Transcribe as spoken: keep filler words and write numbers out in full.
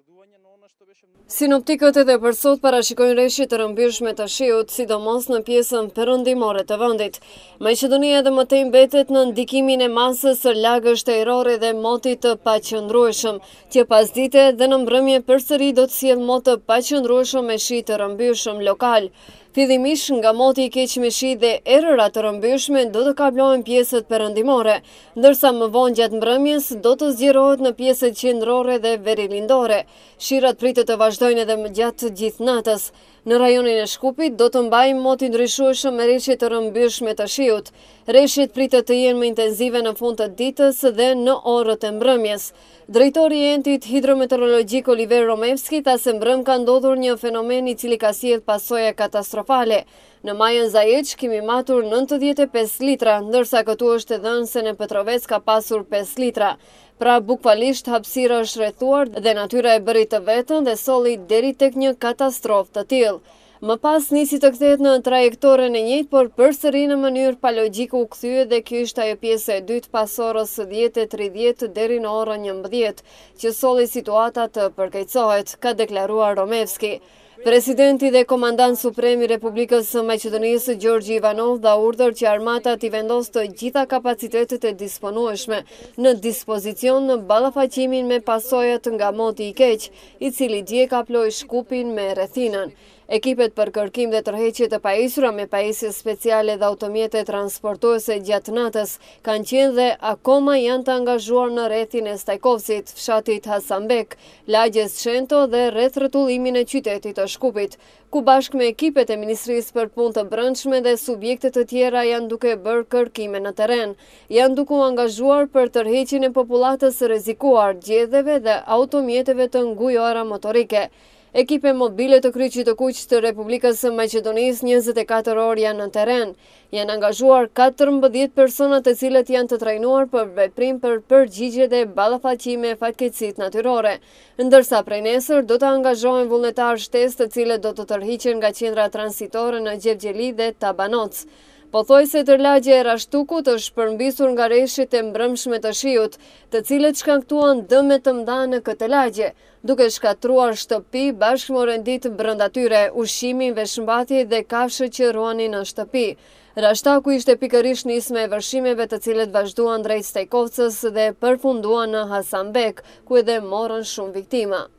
Sinoptikët edhe për sot parashikojnë rreshje të rrëmbyeshme të shiut, sidomos në pjesën perëndimore të vendit. Maqedonia edhe më tej mbetet në ndikimin e masës së lagësh të erore dhe motit të paqëndrueshëm, që pasdite dhe në mbrëmje përsëri do të sjellë mot të paqëndrueshëm me shi të rrëmbyeshëm lokal. Fillimisht nga moti i keq me shi dhe erëra të rrëmbyeshme do të kablohen pjesët perëndimore, ndërsa më vonë gjatë mbrëmjes do të zgjerohet në pjesët qendrore dhe verilindore. Shirat pritet të vazhdojnë edhe më gjatë gjithë natës. Në rajonin e Shkupit do të mbajmë mot i ndryshueshëm me rreshje të rrëmbyeshme të shiut. Rreshjet pritet të jenë më intensive në fund të ditës dhe në orët e mbrëmjes. Drejtori i Entit Hidrometeorologjik Oliver Romevski tha se mbrëm ka ndodhur një fenomen i cili ka sjellë pasoja katastrofale. Në majën Zajeç kemi matur nëntëdhjetë e pesë litra, ndërsa këtu është e dhënë se në Petrovec ka pasur pesë litra. Pra bukfalisht hapësira është rrethuar dhe natyra e bëri të vetën dhe solli deri tek një katastrofë të tillë. Më pas nisi të kthehet në trajektoren e njëjtë, por përsëri në mënyrë pa logjike u kthye dhe kjo ishte ajo pjesë e dytë pas orës dhjetë e tridhjetë deri në orën njëmbëdhjetë, që solli situata të përkeqësohet, ka deklaruar Romevski. Presidenti dhe komandant suprem i Republikës së Maqedonisë Gjorgji Ivanov dha urdhër që armata t'i vendosë të gjitha kapacitetet e disponueshme në dispozicion në ballafaqimin me pasojat nga moti i keq, i cili dje kaploi Shkupin me rrethinën. Ekipet për kërkim dhe tërheqje të pajisura me pajisje speciale dhe automjete transportuese gjatë natës kanë qenë dhe akoma janë të angazhuar në rrethin e Stajkovcit, fshatit Hasanbek, lagjes Shento dhe rreth rrotullimin e qytetit të Shkupit, ku bashkë me ekipet e Ministrisë për Punë të Brendshme dhe subjekte të tjera janë duke bërë kërkime në terren. Janë duke u angazhuar për tërheqjen e popullatës së rrezikuar, gjedhjeve dhe automjeteve të ngujuara motorike. Ekipe mobile të kryqit të kuq të Republikës së Maqedonisë njëzet e katër orë janë në terren. Janë angazhuar katërmbëdhjetë persona të cilët janë të trajnuar për veprim për përgjigje dhe ballafaqime fatkeqësitë natyrore. Ndërsa prej nesër do të angazhohen vullnetarë shtesë të cilët do të tërhiqen nga qendra transitore në Gjevgjeli dhe Tabanoc. Pothuajse tër lagja e Rashtukut është përmbysur nga rreshjet e mbrëmshme të shiut, të cilët shkaktuan dëme të mëdha në këtë lagje, duke shkatruar shtëpi bashkë me rendit brenda tyre, ushqimin, veshmbathje dhe kafshët që ruanin në shtëpi. Rashtaku ishte pikërisht nismë e vërshimeve të cilët vazhduan drejt Stajkovcës dhe përfunduan në Hasanbek, ku edhe morën shumë viktima.